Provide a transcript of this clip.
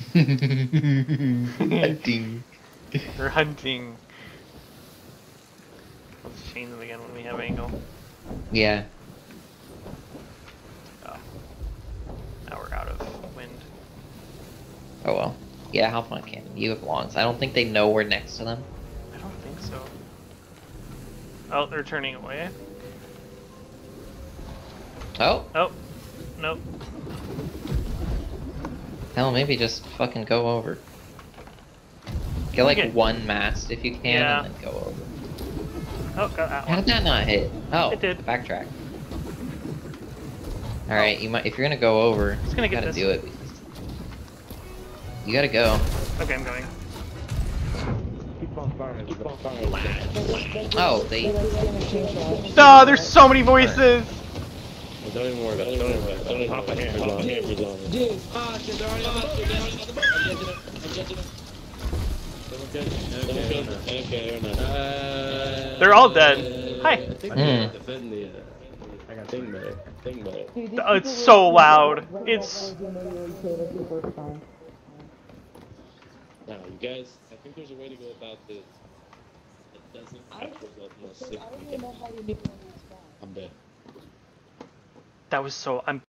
Hunting. We're hunting. Let's chain them again when we have angle. Yeah. Oh. Now we're out of wind. Oh well. Yeah, how fun can you have longs? I don't think they know we're next to them. I don't think so. Oh, they're turning away. Oh. Oh. Nope. Hell, maybe just fucking go over. Get like Okay. one mast if you can, Yeah. and then go over. Oh, got that How one. did that not hit? Oh, It did. backtrack. All right, you might if you're gonna go over, Just gonna you get gotta this. do it. You gotta go. Okay, I'm going. Oh, they. Oh, there's so many voices! Don't even worry about it. Don't even worry about it. Pop a hammer's long. Hammer's long. Okay. They're all dead. Hi. I think Mm. defend the. I got thing better. Thing better. Oh, it's so loud. It's. Now, you guys, I think there's a way to go about this. It doesn't have to result in us sick. I'm dead. That was so. I'm